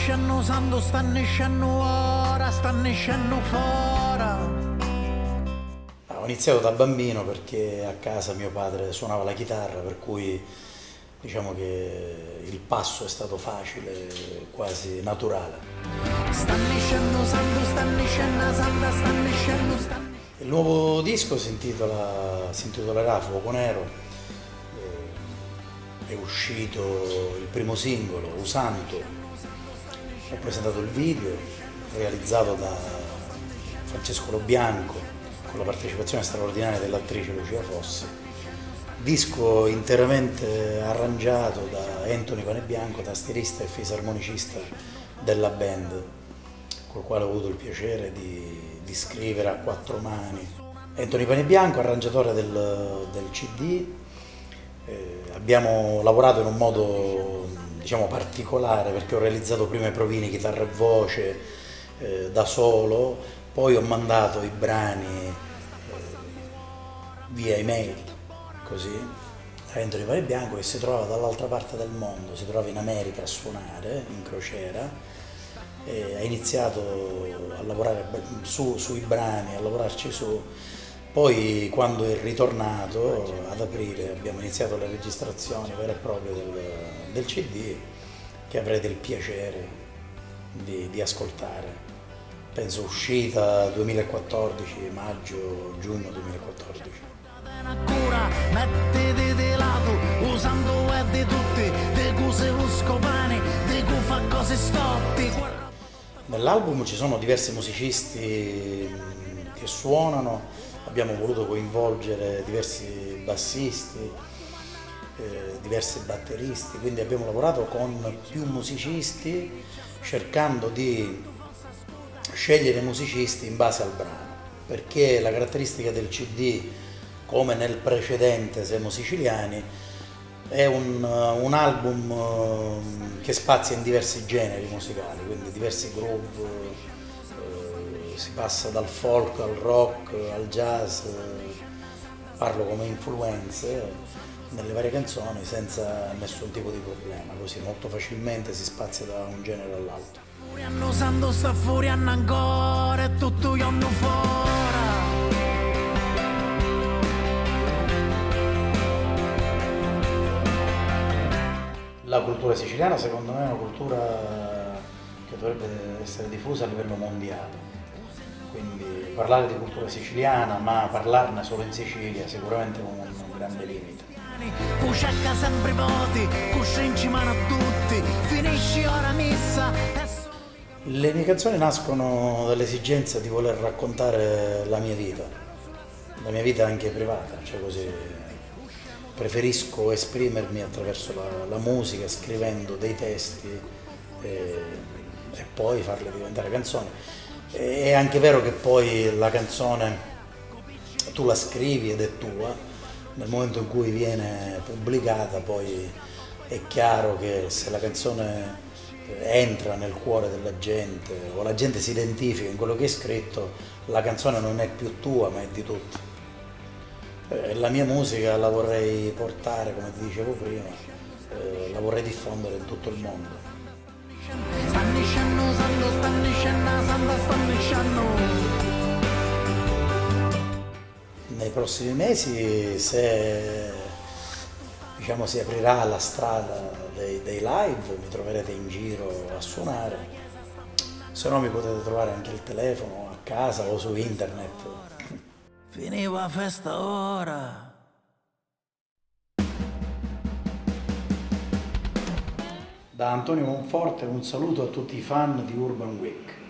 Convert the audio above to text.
scendo santo, stanno scendo ora, stanno scendo fuori. Ho iniziato da bambino perché a casa mio padre suonava la chitarra, per cui diciamo che il passo è stato facile, quasi naturale. Stanno scendo santo, stanno scendo santa, stanno scendo. Il nuovo disco si intitolerà Fuoco Nero, è uscito il primo singolo, Usanto, ho presentato il video realizzato da Francesco Lobianco con la partecipazione straordinaria dell'attrice Lucia Fossi, disco interamente arrangiato da Anthony Panebianco, tastierista e fisarmonicista della band, col quale ho avuto il piacere di scrivere a quattro mani. Anthony Panebianco, arrangiatore del CD, abbiamo lavorato in un modo diciamo particolare perché ho realizzato prima i provini chitarra e voce da solo, poi ho mandato i brani via email così a Anthony Panebianco, che si trovava dall'altra parte del mondo, si trovava in America a suonare in crociera. Ha iniziato a lavorare sui brani, a lavorarci su, poi quando è ritornato ad aprile abbiamo iniziato le registrazioni vere e proprie del CD, che avrete il piacere di ascoltare. Penso uscita 2014, maggio-giugno 2014. Mettete di lato, usando di tutti, di cose scopane, di cui fa cose storte. Nell'album ci sono diversi musicisti che suonano, abbiamo voluto coinvolgere diversi bassisti, diversi batteristi, quindi abbiamo lavorato con più musicisti cercando di scegliere musicisti in base al brano, perché la caratteristica del CD, come nel precedente Siamo Siciliani, è un album che spazia in diversi generi musicali, quindi diversi groove, si passa dal folk al rock al jazz, parlo come influenze nelle varie canzoni senza nessun tipo di problema, così molto facilmente si spazia da un genere all'altro. Furiano santo sta furiano ancora e tutto io non fuori. La cultura siciliana secondo me è una cultura che dovrebbe essere diffusa a livello mondiale, quindi parlare di cultura siciliana ma parlarne solo in Sicilia sicuramente è un grande limite. Cucecca sempre voti, cusce in cima a tutti, finisci ora messa. Le mie canzoni nascono dall'esigenza di voler raccontare la mia vita anche privata, cioè così. Preferisco esprimermi attraverso la musica, scrivendo dei testi e poi farle diventare canzoni. È anche vero che poi la canzone tu la scrivi ed è tua, nel momento in cui viene pubblicata poi è chiaro che se la canzone entra nel cuore della gente o la gente si identifica in quello che è scritto, la canzone non è più tua ma è di tutti. La mia musica la vorrei portare, come ti dicevo prima, la vorrei diffondere in tutto il mondo. Nei prossimi mesi, se diciamo, si aprirà la strada dei live, mi troverete in giro a suonare, se no mi potete trovare anche il telefono a casa o su internet. Finiva la festa ora. Da Antonio Monforte un saluto a tutti i fan di Urban Week.